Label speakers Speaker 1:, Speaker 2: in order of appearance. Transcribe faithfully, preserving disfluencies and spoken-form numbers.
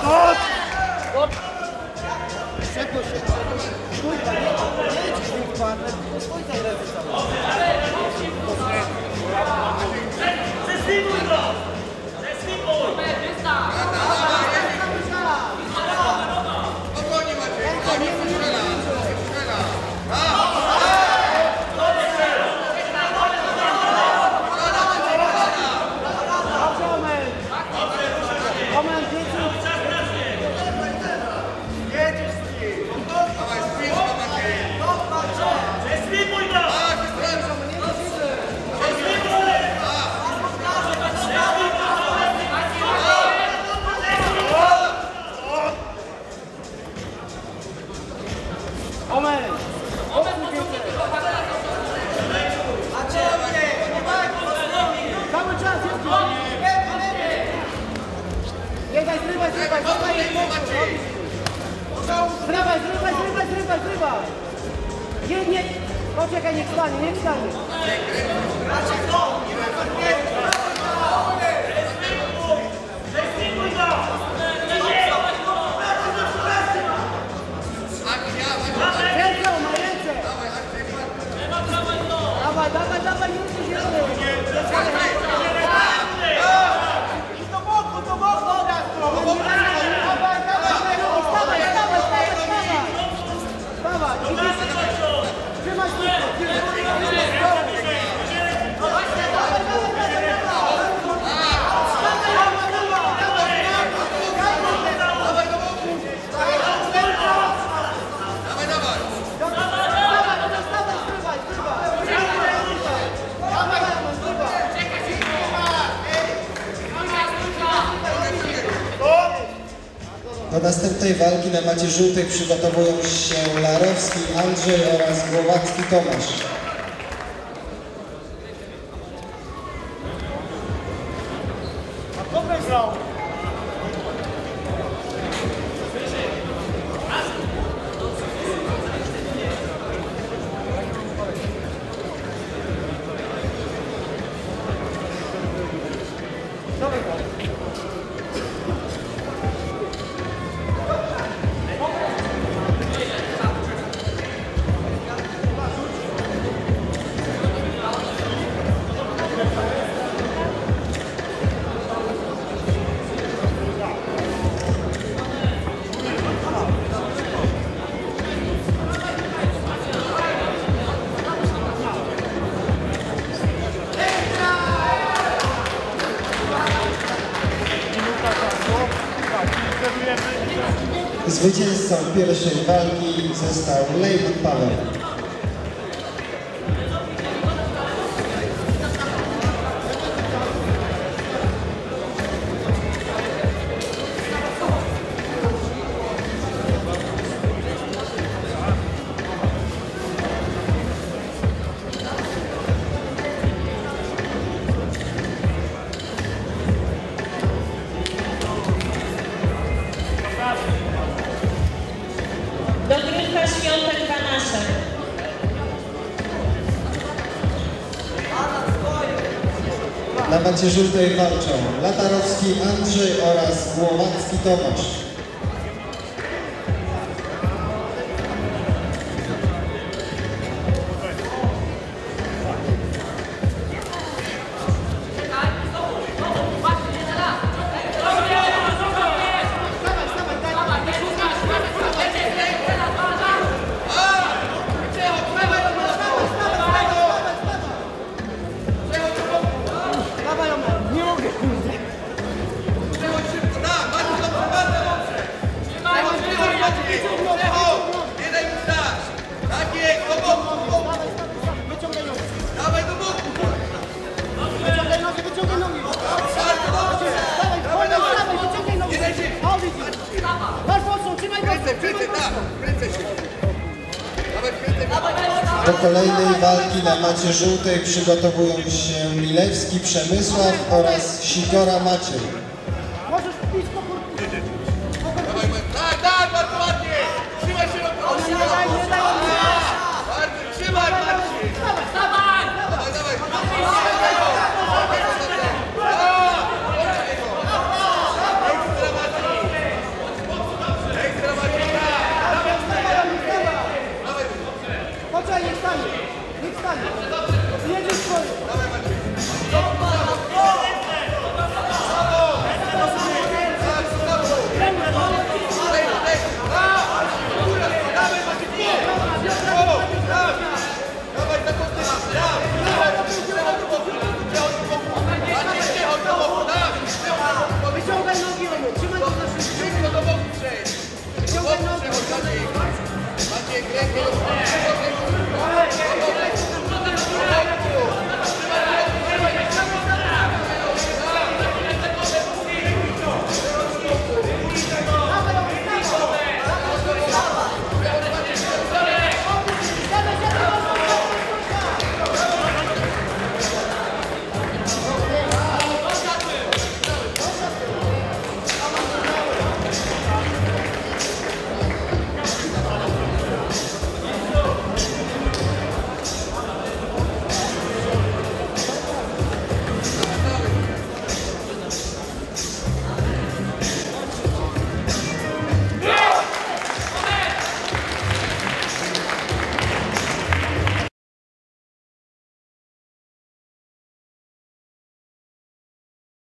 Speaker 1: Szybko się, stój tam, nie idź w tym kwartę, tylko stój tam ręce całe. Zeslimuj go! Zeslimuj!
Speaker 2: Spokojnie Maciej, to nie strzela, nie strzela.
Speaker 1: Zrywaj, zrywaj, zrywaj, zrywaj, zrywaj! Nie, nie! Poczekaj, niech stanie, niech stanie! Ręce, ma ręce! Dawaj, dawaj, dawaj, nie musisz zielony! I do boku, do boku! Dawaj, dawaj, dawaj, dawaj, dawaj! Trzymaj
Speaker 3: Do następnej walki na macie żółtych przygotowują się Larowski Andrzej oraz Głowacki Tomasz. Zwycięzcą pierwszej walki został Lejman Paweł.
Speaker 4: Dogrywka Świątek Banaszek.
Speaker 3: Na macie żółtej walczą Latarowski Andrzej oraz Głowacki Tomasz. Do kolejnej walki na macie żółtej przygotowują się Milewski Przemysław oraz Sikora Maciej.
Speaker 1: Możesz pić po kurtce.
Speaker 2: Tak, tak, bardzo ładnie! Trzymaj się do
Speaker 1: Nie daj, nie daj, nie daj!
Speaker 2: Trzymaj, Marcin!
Speaker 4: Dawaj!
Speaker 2: Dawaj, dawaj! Ciągnij nogi, ciągnij nogi. Maciek, rękę do góry.